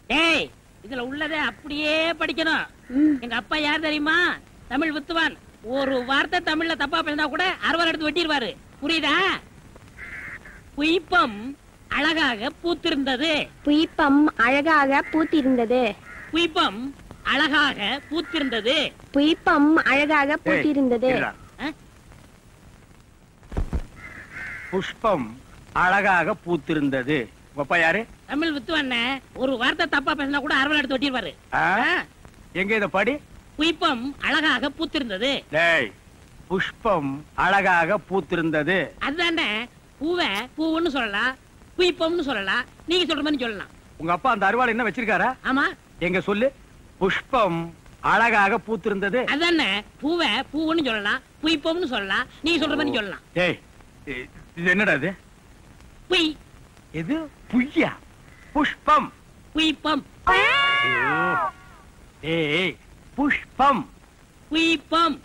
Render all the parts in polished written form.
டேய் இதுல உள்ளதே அப்படியே படிக்கணும். எங்க அப்பா யார் தெரியுமா? தமிழ் வித்துவான். ஒரு வார்த்தை தமிழ்ல தப்பா பேசினா கூட அறுவாள் எடுத்து வெட்டிடுவாரு. புரியுதா? புய்பம் அழகாக பூத்திருந்தது. புய்பம் அழகாக பூத்திருந்தது. புய்பம் அழகாக பூத்திருந்தது. புய்பம் அழகாக பூத்திருந்தது. புஷ்பம் அழகாக பூத்திருந்தது. அப்பா யாரு? தமிழ் வித்துவான். ஒரு வார்த்தை தப்பா பேசினா கூட அறுவாள் எடுத்து வெட்டிடுவாரு. எங்க இத படி. புய்பம் அழகாக பூத்திருந்தது. டேய் புஷ்பம் அழகாக பூத்திருந்தது. அதுதானே பூவை பூவுன்னு சொல்லலாம், புய்பம்னு சொல்லலாம். நீங்க சொல்ற மாதிரி சொல்லலாம். உங்க அப்பா அந்த அறுவாள் என்ன வச்சிருக்காரா? ஆமா. எங்க சொல்லு. புஷ்பம் அழகாக பூத்திருந்தது. அதுதானே பூவை பூவுன்னு சொல்லலாம், புய்பம்னு சொல்லலாம். நீங்க சொல்ற மாதிரி சொல்லலாம். டேய் இது என்னடா இது? புய். இது புய்யா? புஷ்பம் புய்பம். ஏய் புஷ்பம் புய்பம்.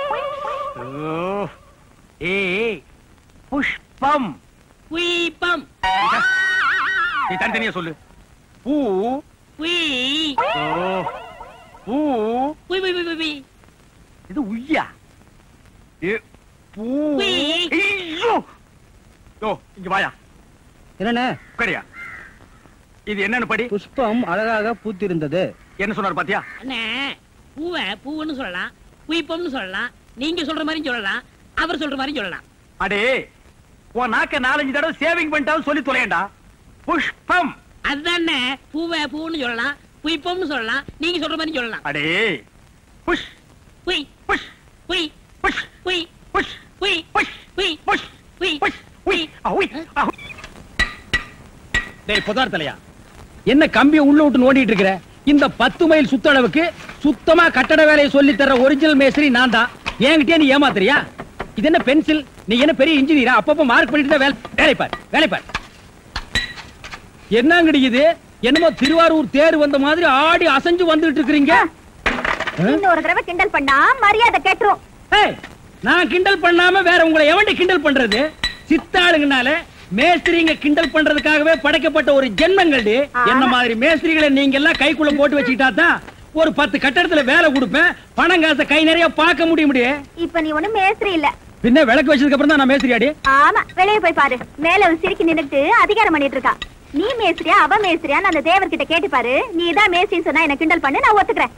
ஏய் புஷ்பம் புய்பம். நீ தனித்தனியா சொல்லு. பூ புய். பூ புய் புய் புய் புய். இது உய்யா? பூ. ஐயோ இங்க வாயா. என்னண்ணே? உட்காரியா. இது என்னன்னு படி. புஷ்பம் அழகாக பூத்திருந்தது. என்ன சொன்னார் பாத்தியா? அண்ணே பூவை பூவுன்னு சொல்லலாம், புய்பம்னு சொல்லலாம். நீங்க சொல்ற மாதிரி சொல்லலாம், அவர் சொல்ற மாதிரி சொல்லலாம். அடே உன் நாக்க 4-5 தடவை சேவிங் பண்ணிட்டாலும் சொல்லி தொலையண்டா. புஷ்பம். அதுதானே பூவை பூவுன்னு சொல்லலாம், புய்பம்னு சொல்லலாம். நீங்க சொல்ற மாதிரி சொல்லலாம். அடே புஷ் புய் புஷ் புய் புஷ் புய் புஷ் புய் புஷ் புய் புஷ் புய் புஷ் உய் அவுய். டேய் புதார் தலையா, என்ன கம்பியை உள்ள விட்டு நோண்டிட்டு இருக்கிற? இந்த 10 மைல் சுத்தளவுக்கு சுத்தமா கட்டட வேலையை சொல்லி தர ஒரிஜினல் மேஸ்திரி நான் தான். என்கிட்டயே நீ ஏமாத்துறியா? இது என்ன பென்சில்? நீ என்ன பெரிய இன்ஜினியரா? அப்பப்ப மார்க் பண்ணிட்டு தான் வேலை பார், வேலை பார். என்னங்கடி இது? என்னமோ திருவாரூர் தேர் வந்த மாதிரி ஆடி அசைஞ்சு வந்துட்டு இருக்கீங்க. இன்னொரு தடவை கிண்டல் பண்ணா மரியாதை கேட்டுரும். ஏய், நான் கிண்டல் பண்ணாம வேற உங்களை எவன்டி கிண்டல் பண்றது? சித்தாளுங்கனால மேஸ்திரிங்க கிண்டல் பண்றதுக்காகவே படைக்கப்பட்ட ஒரு ஜென்மங்கள்டி. என்ன மாதிரி மேஸ்திரிகளை நீங்க எல்லாம் கைக்குள்ள போட்டு வச்சுக்கிட்டா தான் ஒரு 10 கட்டடத்துல வேலை கொடுப்பேன், பணம் காசை கை நிறைய பார்க்க முடியும். இப்ப நீ ஒண்ணும் மேஸ்திரி இல்ல. பின்ன விளக்கு வச்சதுக்கு அப்புறம் தான் நான் மேஸ்திரியாடி. ஆமா, வெளியே போய் பாரு. மேல ஒரு சிரிக்கி நின்னுட்டு அதிகாரம் பண்ணிட்டு இருக்கா. நீ மேஸ்திரியா அவ மேஸ்திரியா அந்த தேவர்கிட்ட கேட்டு பாரு. நீ தான் மேஸ்திரின்னு சொன்னா என்ன கிண்டல் பண்ணு, நான் ஒத்துக்கிறேன்.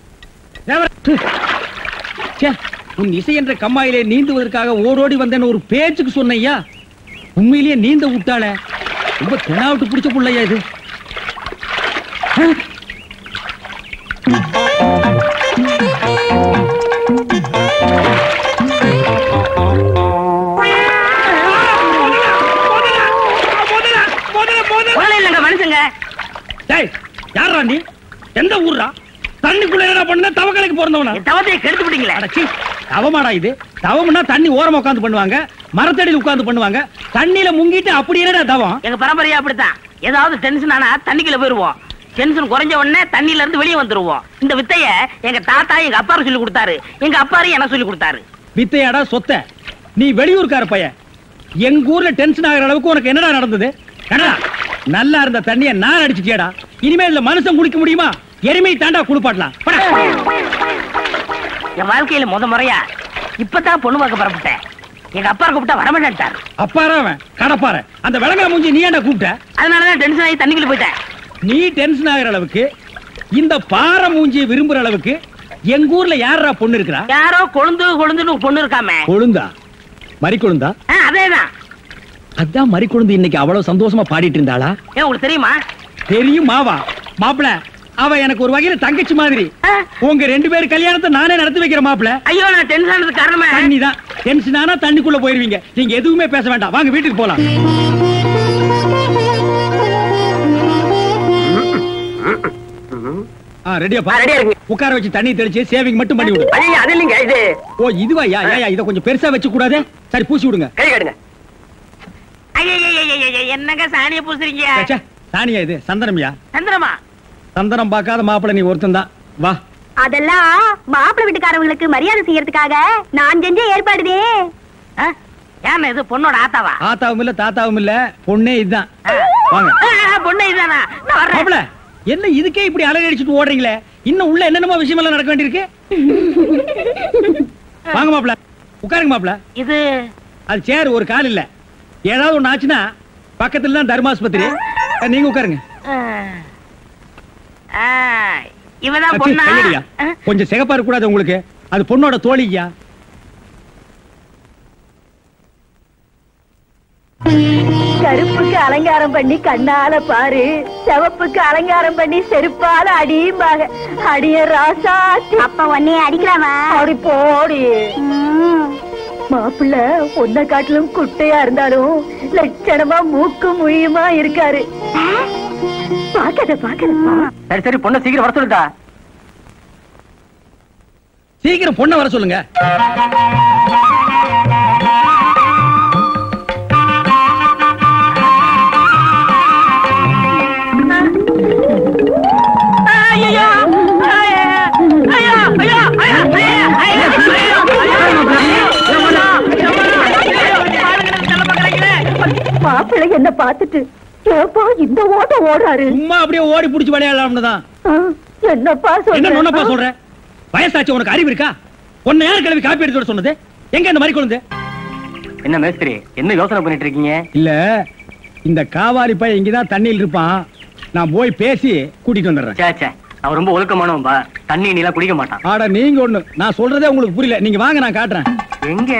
உன் இசை என்ற கம்மாயிலே நீந்துவதற்காக ஓடோடி வந்தேன்னு ஒரு பேச்சுக்கு சொன்னையா, உண்மையிலேயே நீந்த விட்டாள. ரொம்ப தெனாவிட்டு பிடிச்ச புள்ளையா இது. மனுஷங்க யாரா நீ? எந்த ஊரா? தண்ணிக்குள்ள என்ன பண்ண? தவக்கலைக்கு பிறந்தவனா? தவத்தை கெடுத்து விட்டீங்களே. தவமாடா இது? தவம்னா தண்ணி ஓரமா உட்கார்ந்து பண்ணுவாங்க, மரத்தடியில் உட்கார்ந்து பண்ணுவாங்க. தண்ணியில முங்கிட்டு அப்படி என்னடா தவம்? எங்க பரம்பரையா அப்படித்தான். ஏதாவது டென்ஷன் ஆனா தண்ணிக்குள்ள போயிருவோம். டென்ஷன் குறைஞ்ச உடனே தண்ணியில இருந்து வெளியே வந்துருவோம். இந்த வித்தைய எங்க தாத்தா எங்க அப்பாரு சொல்லி கொடுத்தாரு, எங்க அப்பாரு எனக்கு சொல்லி கொடுத்தாரு. வித்தையாடா சொத்த? நீ வெளியூர்கார பையன். எங்க ஊர்ல டென்ஷன் ஆகிற அளவுக்கு உனக்கு என்னடா நடந்தது? நல்லா இருந்த தண்ணிய நான் அடிச்சுட்டியாடா. இனிமே இல்ல மனுஷன் குடிக்க முடியுமா? எருமை தாண்டா குளிப்பாட்டலாம். என் வாழ்க்கையில முறையா இப்பதான் பொண்ணு பார்க்க புறப்பட்டேன். எங்க அப்பா கூப்பிட்டா வரமாட்டார். அப்பாரா அவன் கடப்பார. அந்த விளங்கா மூஞ்சி நீ ஏன்டா கூப்பிட்ட? அதனாலதான் டென்ஷன் ஆகி தண்ணிக்குள்ள போயிட்டேன். நீ டென்ஷன் ஆகிற அளவுக்கு இந்த பாறை மூஞ்சியை விரும்புற அளவுக்கு எங்க ஊர்ல யாரா பொண்ணு இருக்கிறா? யாரோ கொழுந்துன்னு ஒரு பொண்ணு இருக்காமே. கொழுந்தா? மறி கொழுந்தா? அதேதான். அதான் மறி கொழுந்து இன்னைக்கு அவ்வளவு சந்தோஷமா பாடிட்டு இருந்தாளா? ஏன் உங்களுக்கு தெரியுமா? தெரியும் மாவா. மாப்பிள அவ எனக்கு ஒரு வகையில தங்கச்சி மாதிரி. உங்க 2 பேர் கல்யாணத்தை நானே நடத்தி வைக்கிற மாப்பிள. ஐயோ, நான் டென்ஷன் ஆனதுக்கு காரணமே தண்ணிதான். டென்ஷன் ஆனா தண்ணிக்குள்ள போயிருவீங்க. நீங்க எதுவுமே பேச வேண்டாம், வாங்க வீட்டுக்கு போலாம். ரெடியா உட்கார வச்சு தண்ணி தெளிச்சு சேவிங் மட்டும் பண்ணி விடு. அது இல்லைங்க இது. ஓ இதுவா? இத கொஞ்சம் பெருசா வச்சு கூடாது. சரி பூசி விடுங்க. கை காட்டுங்க. என்னங்க சாணியை பூசுறீங்க? சாணியா இது? சந்தனம்யா. சந்தனமா? சந்தனம் பார்க்காத மாப்பிள்ள நீ ஒருத்தன் தான். வா. அதெல்லாம் மாப்பிள்ளை வீட்டுக்காரங்களுக்கு மரியாதை செய்யறதுக்காக நான் செஞ்ச ஏற்பாடுதே. ஏன் இது பொண்ணோட ஆத்தாவா? ஆத்தாவும் இல்ல தாத்தாவும் இல்ல, பொண்ணே இதுதான். வாங்க. பொண்ணே இதுதானா? மாப்பிள்ள என்ன இதுக்கே இப்படி அலறடிச்சிட்டு ஓடுறீங்களே? இன்னும் உள்ள என்னென்னமோ விஷயம் எல்லாம் நடக்க வேண்டியிருக்கு. வாங்க மாப்ள, உட்காருங்க மாப்ள. இது அது சேர் ஒரு கால் இல்ல. ஏதாவது ஒண்ணு ஆச்சுன்னா பக்கத்துல தான் தர்மாஸ்பத்திரி. நீங்க உட்காருங்க. இவதான் அச்சி, பொண்ணா? கையடியா. கொஞ்சம் சிகப்பா இருக்க கூடாது உங்களுக்கு. அது பொண்ணோட தோழியா? கருப்புக்கு அலங்காரம் பண்ணி கண்ணால பாரு, சிவப்புக்கு அலங்காரம் பண்ணி செருப்பால அடியும்பாங்க. அடிய ராசா அப்ப உன்னைய அடிக்கலாமா? அப்படி போடி. மாப்பிள்ள பொண்ண காட்டிலும் குட்டையா இருந்தாலும் லட்சணமா மூக்கு முழியுமா இருக்காரு. பாக்கத பாக்கதப்பா. சரி சரி, பொண்ணை சீக்கிரம் வர சொல்லுடா. சீக்கிரம் பொண்ணை வர சொல்லுங்க. மாப்பிள்ளை என்ன பாத்துட்டு ஏப்பா இந்த ஓட்டம் ஓடுறாரு? சும்மா அப்படியே ஓடி புடிச்சு விளையாடலாம்னு தான். என்னப்பா என்ன நொன்னப்பா சொல்ற? சொல்ற? வயசாச்சு, உனக்கு அறிவு இருக்கா? உன்னை யார் கிளவி காப்பி எடுத்து சொன்னது? எங்க இந்த மாதிரி குழந்தை? என்ன மேஸ்திரி, என்ன யோசனை பண்ணிட்டு இருக்கீங்க? இல்ல, இந்த காவாலி பையன் இங்கதான் தண்ணியில் இருப்பான். நான் போய் பேசி கூட்டிட்டு வந்துடுறேன். சே, அவன் ரொம்ப ஒழுக்கமானவன்பா. தண்ணி நீலாம் குடிக்க மாட்டான். ஆடா நீங்க ஒண்ணு, நான் சொல்றதே உங்களுக்கு புரியல. நீங்க வாங்க, நான் காட்டுறேன். எங்க?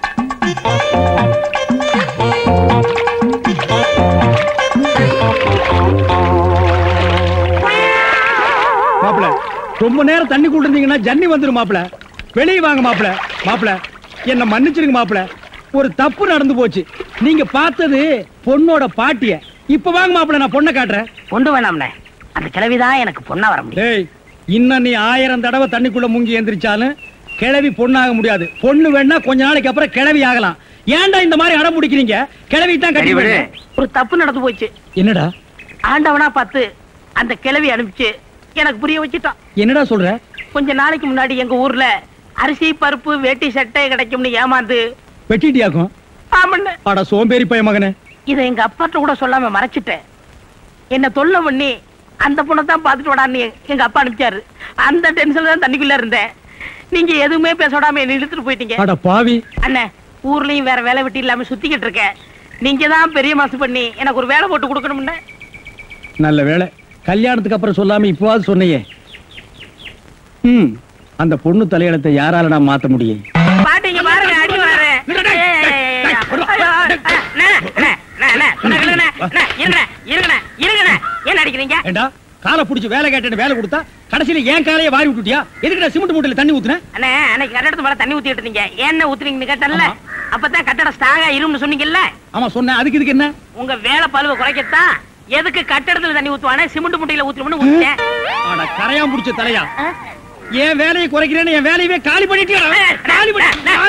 மாப்பிள, ரொம்ப நேரம் தண்ணி கூட இருந்தீங்கன்னா ஜன்னி வந்துரும் மாப்பிள. வெளியே வாங்க மாப்பிள. மாப்பிள, என்ன மன்னிச்சிருங்க மாப்பிள. ஒரு தப்பு நடந்து போச்சு. நீங்க பார்த்தது பொண்ணோட பாட்டிய. இப்ப வாங்க மாப்பிள, நான் பொண்ணை காட்டுறேன். பொண்ணு வேணாம்ல, அந்த கிழவிதான் எனக்கு பொண்ணா வர முடியும். டேய், இன்னும் நீ 1000 தடவை தண்ணிக்குள்ள முங்கி எந்திரிச்சாலும் கிழவி பொண்ணாக முடியாது. பொண்ணு வேணா கொஞ்ச நாளைக்கு அப்புறம் கிழவி ஆகலாம். ஏன்டா இந்த மாதிரி அடம் பிடிக்கிறீங்க? கிழவி தான் கட்டி விடு. ஒரு தப்பு நடந்து போச்சு. என்னடா? ஆண்டவனா பார்த்து அந்த கிழவி அனுப்பிச்சு எனக்கு புரிய வச்சுட்டான். என்னடா சொல்ற? கொஞ்ச நாளைக்கு முன்னாடி எங்க ஊர்ல அரிசி பருப்பு வேட்டி சட்டை கிடைக்கும்னு ஏமாந்து வெட்டிட்டியாக்கும். ஆமண்ண. அட சோம்பேறி பைய மகனே. இதை எங்க அப்பாட்ட கூட சொல்லாம மறைச்சிட்டேன். என்ன தொல்லை பண்ணி அந்த பொண்ணை தான் பாத்துட்டு வடான்னு எங்க அப்பா அனுப்பிச்சாரு. அந்த டென்ஷன்ல தான் தண்ணிக்குள்ள இருந்தேன். நீங்க எதுவுமே பேச விடாம என்ன இழுத்துட்டு போயிட்டீங்க. அட பாவி. அண்ணே, ஊர்லயும் வேற வேலை வெட்டி இல்லாம சுத்திக்கிட்டு இருக்கேன். நீங்க தான் பெரிய மனசு பண்ணி எனக்கு ஒரு வேலை போட்டு கொடுக்கணும்னு. நல்ல வேலை, கல்யாணத்துக்கு அப்புறம் சொல்லாம இப்பவாது சொன்னையே. அந்த பொண்ணு தலையெழுத்தை யாரால நான் மாத்த முடியும்? பாட்டீங்க பாருங்க, அடி வாரு. என்ன அடிக்கிறீங்க? ஏண்டா, காலை புடிச்சு வேலை கேட்டு வேலை கொடுத்தா கடைசியில ஏன் காலையை வாரி விட்டுட்டியா? எதுக்குடா சிமெண்ட் மூட்டையில தண்ணி ஊத்துன? அண்ணே, அன்னைக்கு கட்டடத்து மேல தண்ணி ஊத்திட்டு இருந்தீங்க. என்ன ஊத்துறீங்கன்னு கேட்டேன்ல. அப்பதான் கட்டடம் ஸ்ட்ராங்கா இரும்னு சொன்னீங்கல்ல. ஆமா சொன்னேன். அதுக்கு இதுக்கு என்ன? உங்க வேலை பழுவ குறைக்கத்தான் எதுக்கு கட்டடத்துல தண்ணி ஊத்துவானே சிமெண்ட் மூட்டையில ஊத்துறோம்னு ஊத்துட்டேன். ஆனா கரையான் புடிச்ச தலையா, ஏன் வேலையை குறைக்கிறேன்னு என் வேலையவே காலி பண்ணிட்டியா? காலி பண்ணி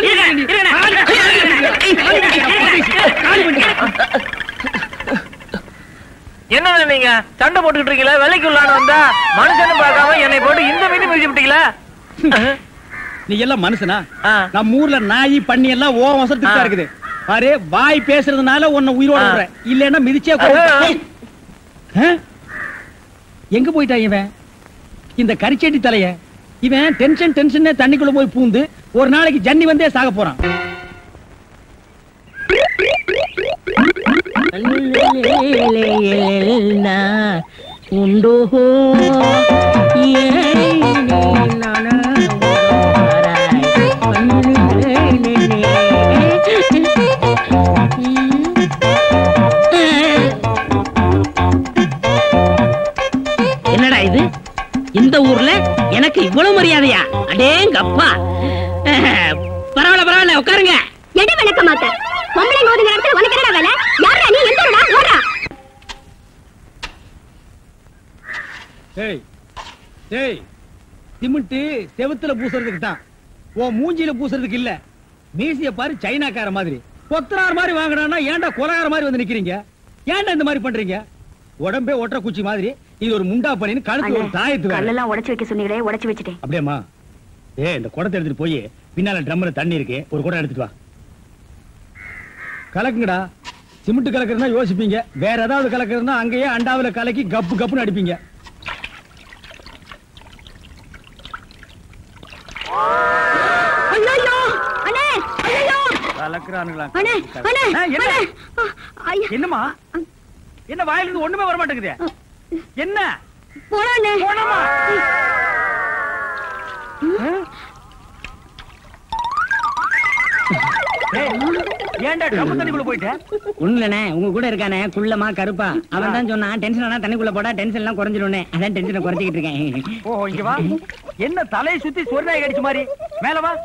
என்ன நீங்க சண்டை போட்டுக்கிட்டு இருக்கீங்களா? வேலைக்கு உள்ளான்னு வந்தா மனுஷன்னு பார்க்காம என்னை போட்டு இந்த மீது மிதிச்சு விட்டீங்களா? நீ எல்லாம் மனுஷனா? நம்ம ஊர்ல நாய் பண்ணி எல்லாம் ஓ வசத்துக்கு தான் இருக்குது. பாரு, வாய் பேசுறதுனால உன்னை உயிரோட விடுறேன். இல்லன்னா மிதிச்சே எங்க போயிட்டா இவன்? இந்த கரிச்சேட்டி தலைய இவன் டென்ஷன் தண்ணிக்குள்ள போய் பூந்து ஒரு நாளைக்கு ஜன்னி வந்தே சாக போறான். என்னடா இது? இந்த ஊர்ல எனக்கு இவ்வளவு மரியாதையா? அடேங்க அப்பா. பரவாயில்ல, உட்காருங்க. எடு விளக்க மாட்ட. பொம்பளை ஓடுற இடத்துல உனக்கு என்னடா வேலை? யாரா நீ? எந்தடா ஓடுறா? டேய் டேய், சிமெண்ட் செவுத்துல பூசுறதுக்கு தான், ஓ மூஞ்சில பூசுறதுக்கு இல்ல. மீசிய பாரு, சைனாக்கார மாதிரி கொத்தனார் மாதிரி வாங்கினா ஏன்டா கொலகார மாதிரி வந்து நிக்கிறீங்க? ஏன்டா இந்த மாதிரி பண்றீங்க? உடம்பே ஒற்ற குச்சி மாதிரி, இது ஒரு முண்டா பண்ணின்னு கழுத்து ஒரு தாயத்து வேற. கல்லெல்லாம் உடைச்சு வைக்க சொன்னீங்களே, உடைச்சு வச்சிட்டேன். அப்படியேம்மா? இந்த குடத்தை எடுத்துட்டு போய் பின்னால ட்ரம்ல தண்ணி இருக்கு, ஒரு குடம் எடுத்துட்டு வா. கலக்குங்கடா. சிமெண்ட் கலக்குறதுனா யோசிப்பீங்க, வேற ஏதாவது கலக்குறதுனா அங்கேயே அண்டாவில கலக்கி கப்பு கப்புன்னு அடிப்பீங்க. ஐயோ அண்ணே ஐயோ கலக்குறானுங்களா அண்ணே அண்ணே என்னம்மா என்ன வாயில இருந்து ஒண்ணுமே வர மாட்டேங்குது என்ன போறானே போனமா ஏன்டா ட்ரம் தண்ணிக்குள்ள போயிட்ட ஒண்ணுலண்ணே உங்க கூட இருக்கானே குள்ளமா கருப்பா அவன் தான் சொன்னான் டென்ஷன் ஆனா தண்ணிக்குள்ள போடா டென்ஷன் எல்லாம் குறைஞ்சிடும்னே அதான் டென்ஷனை குறைச்சிக்கிட்டு இருக்கேன். ஓ இங்க வா என்ன தலையை சுத்தி சொர்ணாய் கடிச்ச மாதிரி மேல வா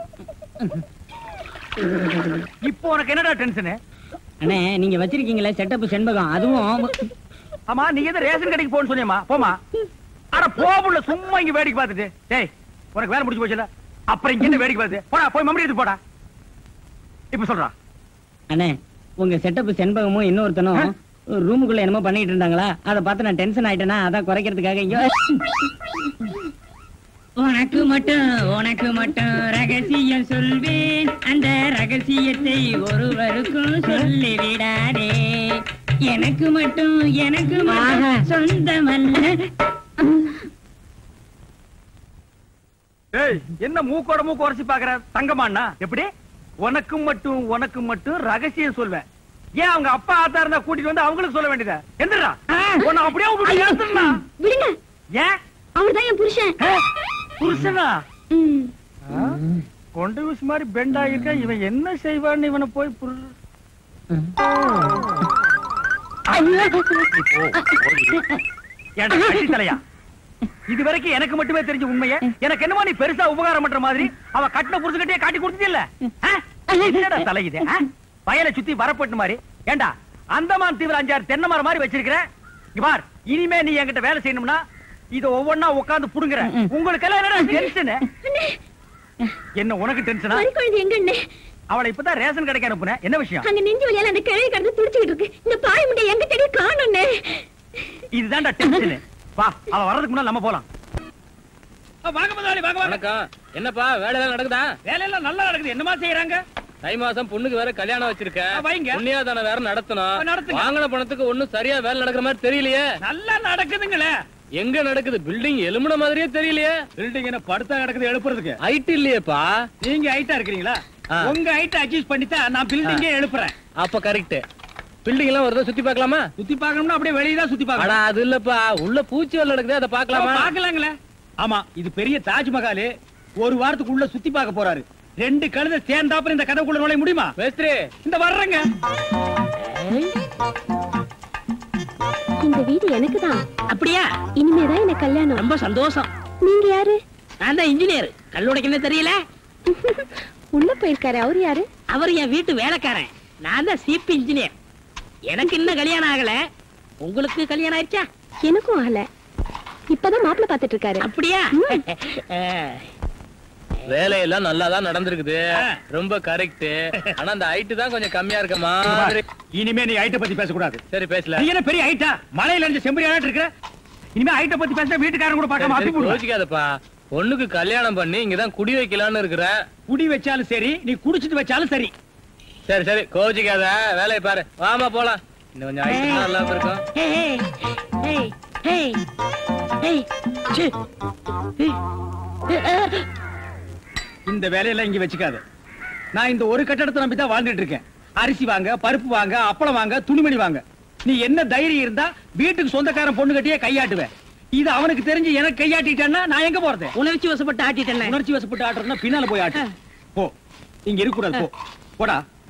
இப்போ உனக்கு என்னடா டென்ஷன் அண்ணே நீங்க வச்சிருக்கீங்களே செட்டப் செண்பகம் அதுவும் ஆமா நீ எது ரேஷன் கடைக்கு போன்னு சொன்னியம்மா போமா அட போபுள்ள சும்மா இங்க வேடிக்கை பார்த்துட்டு டேய் உனக்கு வேலை முடிஞ்சு போச்சுல அப்புறம் இங்க என்ன வேடிக்கை பார்த்து போடா போய் மம்மடி எடுத்து போடா இப்ப சொல்றா அண்ணே உங்க செட்டப் செண்பகமும் இன்னொருத்தனும் ரூமுக்குள்ள என்னமோ பண்ணிட்டு இருந்தாங்களா அதை பார்த்து நான் டென்ஷன் ஆயிட்டேனா அதான் குறைக்கிறதுக்காக இங்க உனக்கு மட்டும் ரகசியம் சொல்வேன் அந்த ரகசியத்தை ஒருவருக்கும் சொல்லி விடாதே எனக்கு மட்டும் சொந்தமல்ல. ஏய் என்ன மூக்கோட மூக்கு உரசி பாக்குற தங்கமாண்ணா எப்படி உனக்கு மட்டும் ரகசியம் சொல்வேன் ஏன் அவங்க அப்பா ஆத்தா இருந்தா கூட்டிட்டு வந்து அவங்களுக்கு சொல்ல வேண்டியதா எந்திரா உன்னை அப்படியே விட்டு எடுத்துடா விடுங்க ஏன் அவர்தான் என் புருஷன் புருஷனா கொண்டு ஊசி மாதிரி பெண்ட் ஆகிருக்க இவன் என்ன செய்வான்னு இவனை போய் தலையா இது வரைக்கும் எனக்கு மட்டுமே தெரிஞ்ச உண்மையை எனக்கு என்னமோ நீ பெருசா உபகாரம் பண்ற மாதிரி அவ கட்டின புருஷன்கிட்டயே காட்டி கொடுத்தது இல்ல தலை இது வயலை சுத்தி வரப்பட்டு மாதிரி ஏண்டா அந்தமான் தீவிர 5-6 தென்னை மரம் மாதிரி வச்சிருக்கிற பார் இனிமே நீ என்கிட்ட வேலை செய்யணும்னா இத ஒவ்வொன்னா உட்கார்ந்து புடுங்குற உங்களுக்கு எல்லாம் என்னடா டென்ஷன் என்ன உனக்கு டென்ஷனா எங்க அவளை இப்பதான் ரேஷன் கடைக்கு அனுப்புனேன் என்ன விஷயம் அங்க நெஞ்சு வலியால அந்த கிழவி கடந்து துடிச்சிட்டு இருக்கு இந்த பாய் முண்டை எங்க தேடி காணோம்னே இதுதான்டா டென்ஷன் வா அவ வர்றதுக்கு முன்னாடி நம்ம போலாம் வாங்க முதலாளி வாங்க வணக்கம் என்னப்பா வேலை எல்லாம் நடக்குதா வேலை எல்லாம் நல்லா நடக்குது என்னமா செய்யறாங்க தை மாசம் பொண்ணுக்கு வேற கல்யாணம் வச்சிருக்கேன் புண்ணியாதான வேற நடத்தணும் வாங்கின பணத்துக்கு ஒண்ணும் சரியா வேலை நடக்கிற மாதிரி தெரியலையே நல்லா நடக்குதுங்களே எங்க நடக்குது பில்டிங் எலும்புன மாதிரியே தெரியலையே பில்டிங் என்ன படுத்தா கிடக்குது எழுப்புறதுக்கு ஹைட் இல்லையேப்பா நீங்க ஹைட்டா இருக்கிறீங்களா உங்க ஹைட் அட்ஜஸ்ட் பண்ணிட்டா நான் பில்டிங்கே எழுப்புறேன் அப்ப கரெக்ட் பில்டிங் எல்லாம் வருதா சுத்தி பார்க்கலாமா சுத்தி பார்க்கணும்னா அப்படியே வெளியே தான் சுத்தி பார்க்கணும் அது இல்லப்பா உள்ள பூச்சி வேலை நடக்குது அதை பார்க்கலாமா பார்க்கலாங்களே ஆமா இது பெரிய தாஜ்மஹால் ஒரு வாரத்துக்கு உள்ள சுத்தி பார்க்க போறாரு 2 கழுதை சேர்ந்தாப்புல இந்த கதைக்குள்ள நுழைய முடியுமா மேஸ்திரி இந்த வர்றங்க இந்த வீடு எனக்கு தான் அப்படியா இனிமேதான் எனக்கு கல்யாணம் ரொம்ப சந்தோஷம் நீங்க யாரு நான் தான் இன்ஜினியர் கல்லுடைக்கு என்ன தெரியல உள்ள போயிருக்காரு அவரு யாரு அவர் என் வீட்டு வேலைக்காரன் நான் தான் சிபி இன்ஜினியர் எனக்கு இன்னும் கல்யாணம் ஆகல உங்களுக்கு கல்யாணம் ஆயிடுச்சா எனக்கும் ஆகல இப்பதான் மாப்பிள்ள பாத்துட்டு இருக்காரு அப்படியா வேலையெல்லாம் நல்லாதான் நடந்திருக்குது ரொம்ப கரெக்ட் ஆனா அந்த ஹைட் தான் கொஞ்சம் கம்மியா இருக்க மாதிரி இனிமே நீ ஹைட்ட பத்தி பேசக்கூடாது சரி பேசல நீ என்ன பெரிய ஹைட்டா மலையில இருந்து செம்பரியாட்டு இருக்கிற இனிமே ஹைட்ட பத்தி பேச வீட்டுக்காரங்க கூட பார்க்காம அப்பி போடுவாங்க யோசிக்காதப்பா பொண்ணுக்கு கல்யாணம் பண்ணி இங்கதான் குடி வைக்கலாம்னு இருக்கிறேன் குடி வச்சாலும் சரி நீ குடிச்சிட்டு வச்சாலும் சரி சரி சரி கோச்சிக்காத வேலையை பாரு வாமா போலாம் இன்னும் கொஞ்சம் ஹைட் நல்லா இருக்கும் இந்த வேலையெல்லாம் இங்க வச்சுக்காத நான் இந்த ஒரு கட்டடத்தை நம்பி தான் வாழ்ந்துட்டு இருக்கேன் அரிசி வாங்க பருப்பு வாங்க அப்பளம் வாங்க துணிமணி வாங்க நீ என்ன தைரியம் இருந்தா வீட்டுக்கு சொந்தக்காரன் பொண்ணு கட்டியே கையாட்டுவேன் இது அவனுக்கு தெரிஞ்சு எனக்கு கையாட்டிட்டான்னா நான் எங்க போறது உணர்ச்சி வசப்பட்டு ஆட்டிட்டேன் உணர்ச்சி வசப்பட்டு ஆட்டுறதுன்னா பின்னால போய் ஆட்டு போ இங்க இருக்க கூடாது போ போடா